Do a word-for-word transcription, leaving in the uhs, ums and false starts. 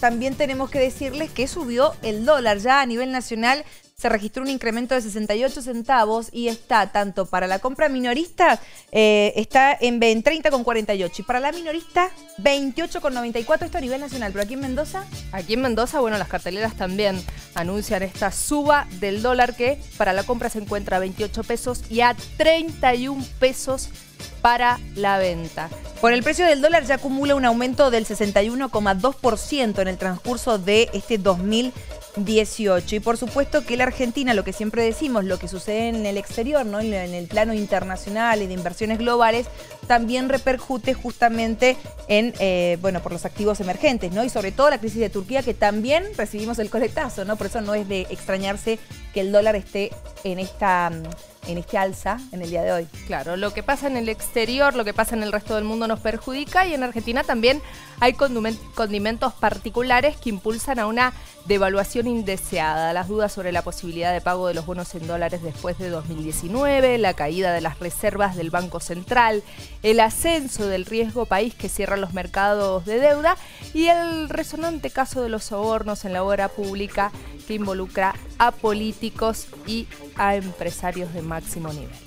también tenemos que decirles que subió el dólar. Ya a nivel nacional se registró un incremento de sesenta y ocho centavos y está tanto para la compra minorista, eh, está en treinta con cuarenta y ocho y para la minorista veintiocho con noventa y cuatro, esto a nivel nacional. ¿Pero aquí en Mendoza? Aquí en Mendoza, bueno, las carteleras también anuncian esta suba del dólar que para la compra se encuentra a veintiocho pesos y a treinta y un pesos para la venta. Con el precio del dólar ya acumula un aumento del sesenta y uno coma dos por ciento en el transcurso de este dos mil dieciocho. Y por supuesto que la Argentina, lo que siempre decimos, lo que sucede en el exterior, ¿no? en el plano internacional y de inversiones globales, también repercute justamente en, eh, bueno, por los activos emergentes, ¿no? Y sobre todo la crisis de Turquía, que también recibimos el coletazo, ¿no? Por eso no es de extrañarse que el dólar esté en esta... en este alza en el día de hoy. Claro, lo que pasa en el exterior, lo que pasa en el resto del mundo nos perjudica y en Argentina también hay condimentos particulares que impulsan a una devaluación indeseada. Las dudas sobre la posibilidad de pago de los bonos en dólares después de dos mil diecinueve, la caída de las reservas del Banco Central, el ascenso del riesgo país que cierra los mercados de deuda y el resonante caso de los sobornos en la obra pública que involucra a políticos y a empresarios de máximo nivel.